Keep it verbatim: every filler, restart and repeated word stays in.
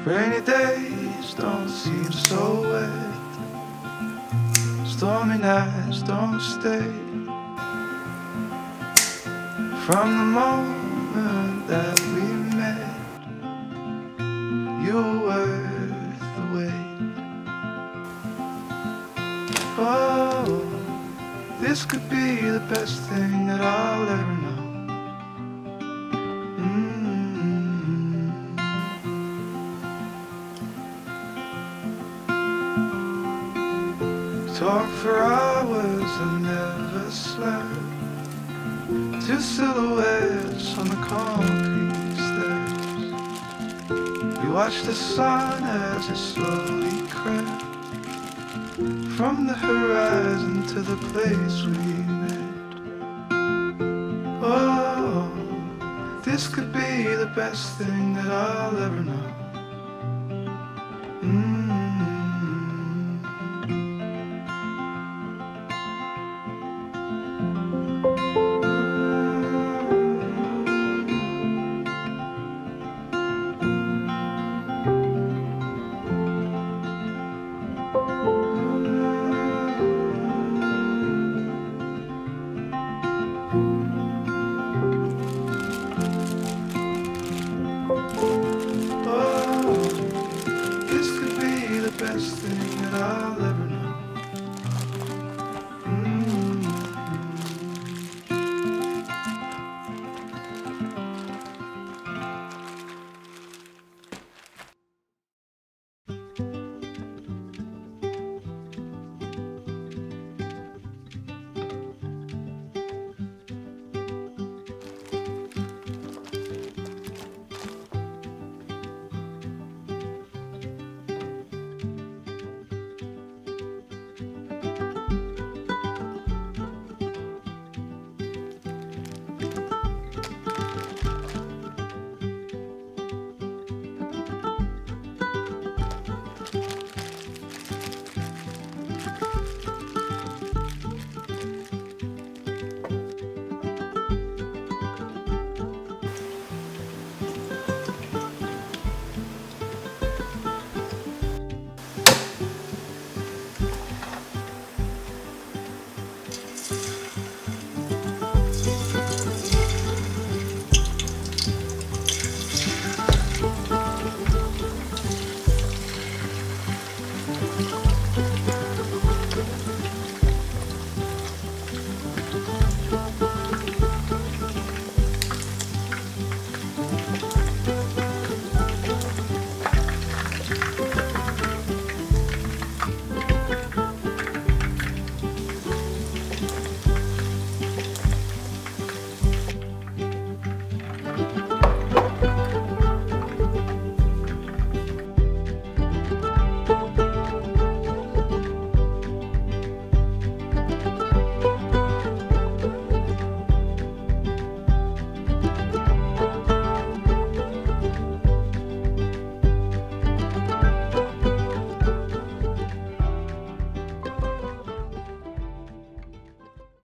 Rainy days don't seem so wet. Stormy nights don't stay. From the moment that we met, you were worth the wait. Oh, this could be the best thing that I'll ever know. Mm-hmm. Talk for hours and never slept. Two silhouettes on the concrete steps. We watched the sun as it slowly crept from the horizon to the place we met. Oh, this could be the best thing that I'll ever know.